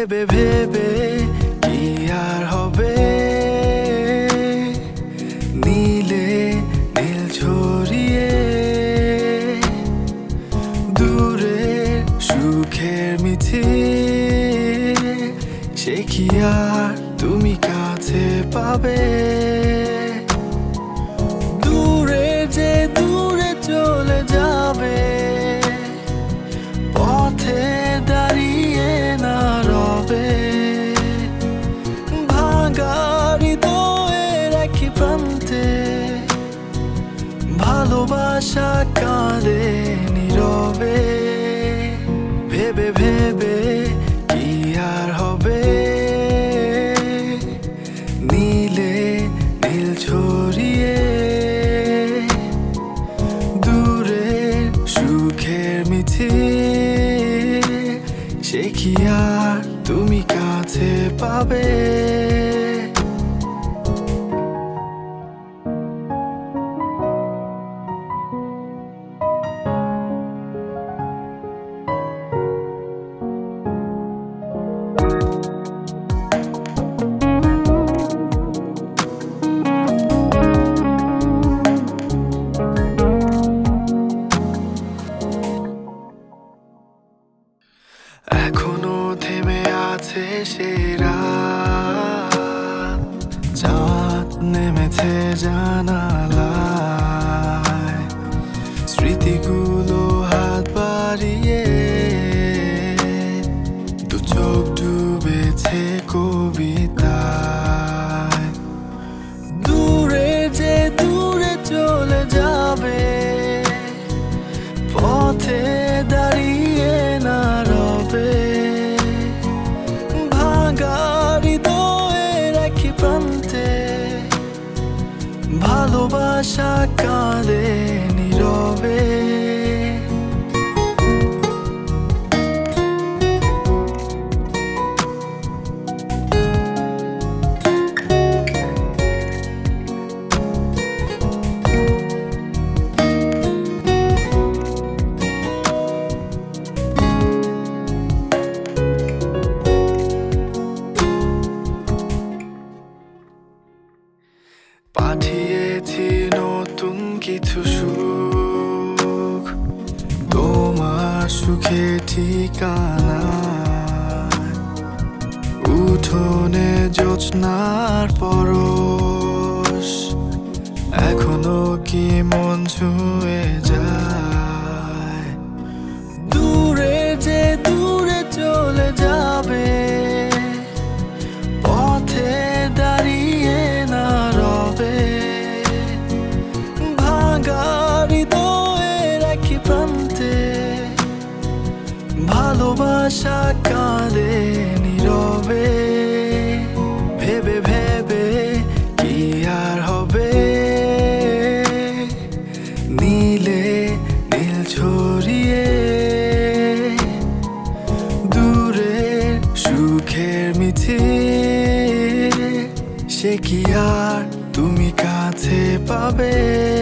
ভেবে ভেবে কি আর হবে নীলে নীল ছড়িয়ে দূরের সুখের মিথি সে কি আর তুমি কাছে পাবে দূরে যে দূরে চলে যাবে পথে দাঁড়িয়ে না রবে ভাঙা হৃদয়ের একই প্রান্তে ভালোবাসা কাঁদে নীরবে ভেবে ভেবে কি আর হবে নীলে নীল ছড়িয়ে দূরের সুখের মিথি সে কি আর তুমি কাছে পাবে এখনো থেমে আছে সে রাত চাঁদ নেমেছে জানালায় স্মৃতিগুলো হাত বাড়িয়ে দু চোখ ডুবেছে কবিতায় দূরে যে দূরে চলে যাবে পথে দাঁড়িয়ে না রবে ভাঙা হৃদয়ের একই প্রান্তে ভালোবাসা কাঁদে নীরবে পাঠিয়েছি নতুন কিছু সুখ তোমার সুখে ঠিকানা উঠোনে জ্যোৎস্নার পরশ এখনো কি মন ছুঁয়ে যায় দূরে যে দূরে চলে যাবে পথে দাঁড়িয়ে না রবে ভাঙা হৃদয়ের একই প্রান্তে ভালোবাসা কাঁদে নীরবে ভেবে ভেবে কি আর হবে নীলে নীল ছড়িয়ে দূরের সুখের মিথি সে কি আর তুমি কাছে পাবে